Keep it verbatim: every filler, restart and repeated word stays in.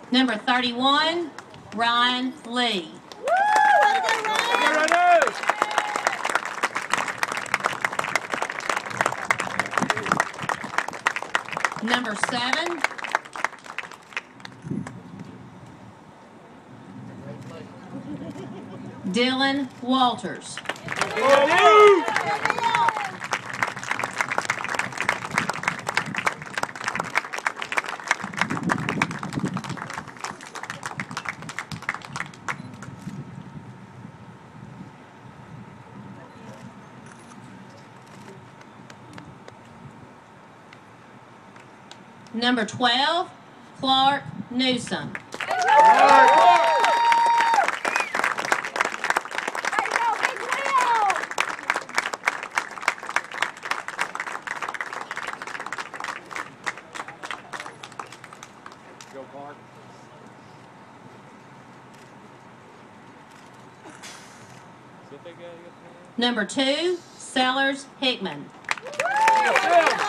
Number thirty-one, Ryan Lee. Number seven, Dylan Walters. Number twelve, Clark Newsom. Go, Clark. Number two, Sellers Hickman.